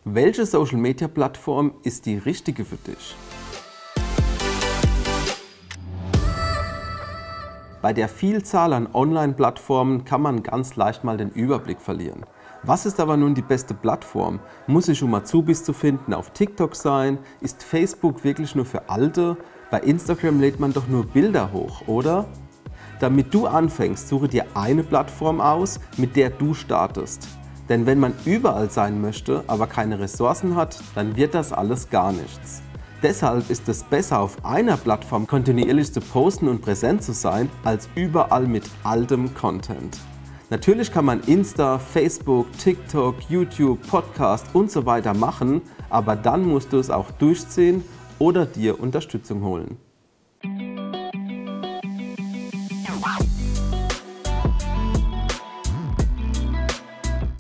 Welche Social-Media-Plattform ist die richtige für dich? Bei der Vielzahl an Online-Plattformen kann man ganz leicht mal den Überblick verlieren. Was ist aber nun die beste Plattform? Muss ich, um Azubis zu finden, auf TikTok sein? Ist Facebook wirklich nur für Alte? Bei Instagram lädt man doch nur Bilder hoch, oder? Damit du anfängst, suche dir eine Plattform aus, mit der du startest. Denn wenn man überall sein möchte, aber keine Ressourcen hat, dann wird das alles gar nichts. Deshalb ist es besser, auf einer Plattform kontinuierlich zu posten und präsent zu sein, als überall mit altem Content. Natürlich kann man Insta, Facebook, TikTok, YouTube, Podcast und so weiter machen, aber dann musst du es auch durchziehen oder dir Unterstützung holen.